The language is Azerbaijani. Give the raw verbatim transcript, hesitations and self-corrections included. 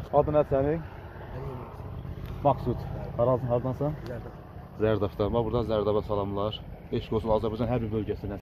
Adı nə sənin? Maksud. Haralsın, hardansan? Zərdabdan. Bax buradan Zərdaba salamlar. Eşq olsun Azərbaycan hər bir bölgəsinə.